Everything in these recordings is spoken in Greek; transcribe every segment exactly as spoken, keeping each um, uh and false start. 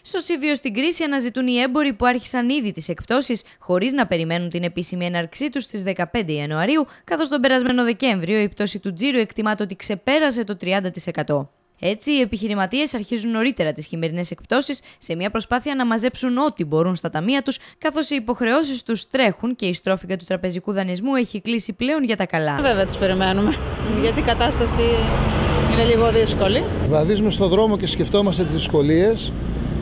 Στο Σίβιο στην κρίση αναζητούν οι έμποροι που άρχισαν ήδη τις εκπτώσεις χωρίς να περιμένουν την επίσημη έναρξή τους στις δεκαπέντε Ιανουαρίου, καθώς τον περασμένο Δεκέμβριο η πτώση του τζίρου εκτιμάται ότι ξεπέρασε το τριάντα τοις εκατό. Έτσι, οι επιχειρηματίες αρχίζουν νωρίτερα τις χειμερινές εκπτώσεις σε μια προσπάθεια να μαζέψουν ό,τι μπορούν στα ταμεία τους, καθώς οι υποχρεώσεις τους τρέχουν και η στρόφιγγα του τραπεζικού δανεισμού έχει κλείσει πλέον για τα καλά. Βέβαια, τις περιμένουμε, γιατί η κατάσταση είναι λίγο δύσκολη. Βαδίζουμε στον δρόμο και σκεφτόμαστε τις δυσκολίες.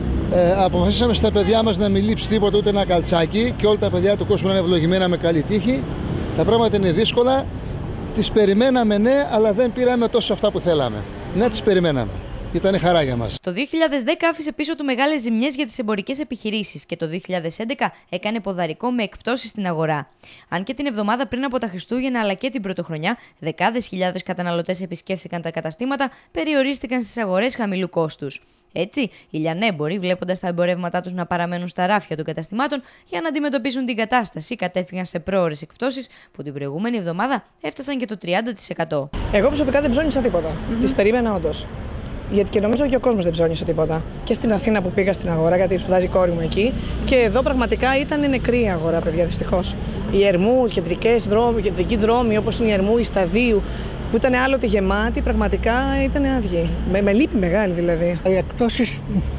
Ε, αποφασίσαμε στα παιδιά μας να μην λείψει τίποτα, ούτε ένα καλτσάκι, και όλα τα παιδιά του κόσμου να είναι ευλογημένα με καλή τύχη. Τα πράγματα είναι δύσκολα. Τις περιμέναμε, ναι, αλλά δεν πήραμε τόσο αυτά που θέλαμε. Ναι, τις περιμέναμε. Ήταν χαρά για μας. Το δύο χιλιάδες δέκα άφησε πίσω του μεγάλες ζημιές για τις εμπορικές επιχειρήσεις και το δύο χιλιάδες έντεκα έκανε ποδαρικό με εκπτώσεις στην αγορά. Αν και την εβδομάδα πριν από τα Χριστούγεννα αλλά και την Πρωτοχρονιά, δεκάδες χιλιάδες καταναλωτές επισκέφθηκαν τα καταστήματα, περιορίστηκαν στις αγορές χαμηλού κόστους. Έτσι, οι λιανέμποροι, βλέποντας τα εμπορεύματά τους να παραμένουν στα ράφια των καταστημάτων, για να αντιμετωπίσουν την κατάσταση, κατέφυγαν σε πρόωρες εκπτώσεις που την προηγούμενη εβδομάδα έφτασαν και το τριάντα τοις εκατό. Εγώ προσωπικά δεν ψώνισα τίποτα. Mm-hmm. Τις περίμενα όντως. Γιατί και νομίζω και ο κόσμος δεν ψώνισε τίποτα. Και στην Αθήνα που πήγα στην αγορά, γιατί σπουδάζει η κόρη μου εκεί. Και εδώ πραγματικά ήταν νεκρή η αγορά, παιδιά, δυστυχώς. Οι Ερμού, κεντρικές δρόμοι, κεντρικοί δρόμοι, όπως είναι η Ερμού, η Σταδίου, που ήταν άλλοτε γεμάτοι, πραγματικά ήταν άδειοι. Με, με λύπη μεγάλη δηλαδή. Οι εκπτώσεις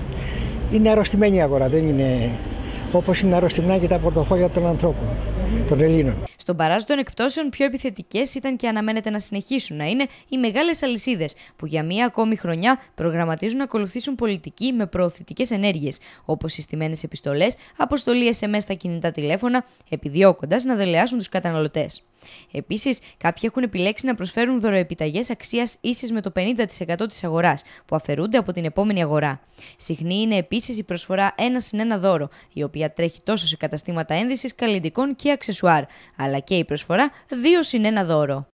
είναι αρρωστημένη η αγορά, δεν είναι όπως είναι αρρωστημένα και τα πορτοφόλια των ανθρώπων, mm-hmm. των Ελλήνων. Στον παράζ των εκπτώσεων πιο επιθετικές ήταν και αναμένεται να συνεχίσουν να είναι οι μεγάλες αλυσίδες, που για μία ακόμη χρονιά προγραμματίζουν να ακολουθήσουν πολιτική με προωθητικές ενέργειες, όπως συστημένες επιστολές, αποστολή ες εμ ες στα κινητά τηλέφωνα, επιδιώκοντας να δελεάσουν τους καταναλωτές. Επίσης, κάποιοι έχουν επιλέξει να προσφέρουν δωροεπιταγές αξίας ίσης με το πενήντα τοις εκατό της αγοράς, που αφαιρούνται από την επόμενη αγορά. Συχνή είναι επίσης η προσφορά ένα συν ένα δώρο, η οποία τρέχει τόσο σε καταστήματα ένδυσης, καλλυντικών και αξεσουάρ, αλλά και η προσφορά δύο συν ένα δώρο.